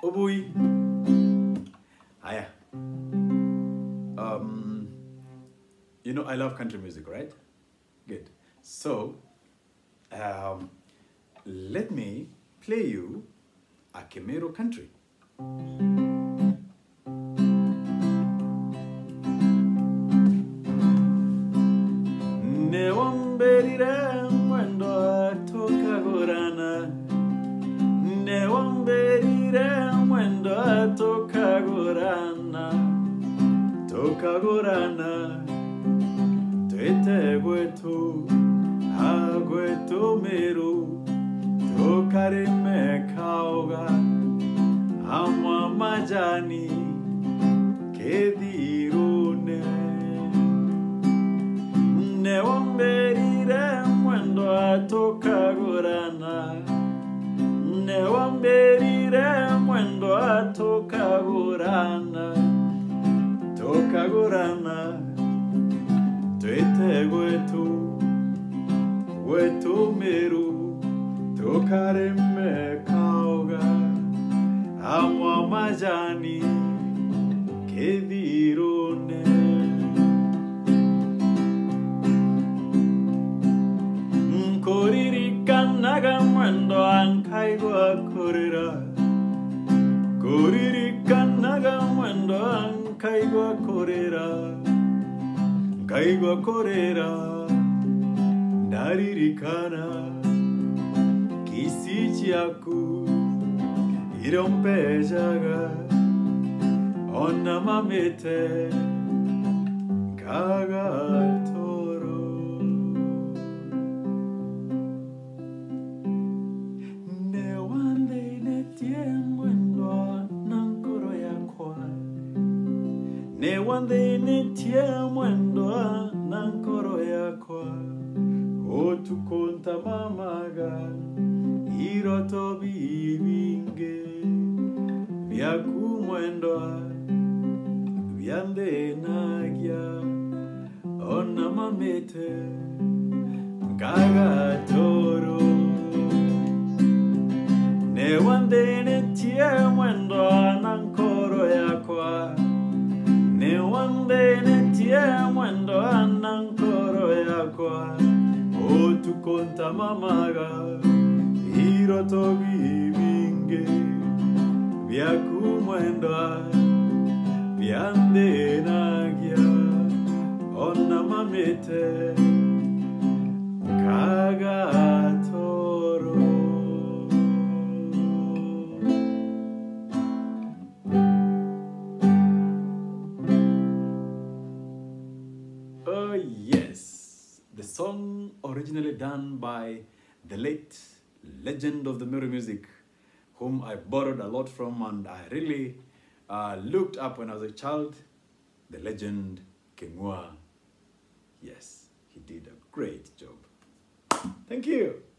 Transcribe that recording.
Obui. Aya. You know I love country music, right? Good. So, let me play you a Kemero country. Newamberire mwendo atoka gorana. Newamberire mwendo atoka gorana. Toka gorana. Twete gwetu, agwetu meru. Tokarime kauga. Ama majani. Kedirune. Newamberire mwendo atoka gorana. Newamberire mwendo atoka gorana. Toka gorana. Twete gwetu, gwetu meru. Tokarime kauga. Amwa majani. Kedirune. Koririkanaga mwendo ankaigwa korera. Koririkanaga mwendo ankaigwa korera. Kaigwa korera. Ndaririkana kisi chaku irompejaga. Ona mamete kaga toro. Newande netie mwendo nankoro yakwa. Newande netie mwendo nankoro yakwa. Otukonta mamaga iroto bibinge. Vyakumwendo vyande nagya. Ona mamete kaga toro. Newande netie mwendo nankoro yakwa. Newande netie mwendo nankoro yakwa. Otukonta mamaga iroto bibinge. Vyakumwendo vyande nagya. Ona mamete kaga toro. Oh yes, the song originally done by the late legend of the Meru music, whom I borrowed a lot from and I really looked up when I was a child, the legend Kengwa. Yes, he did a great job. Thank you.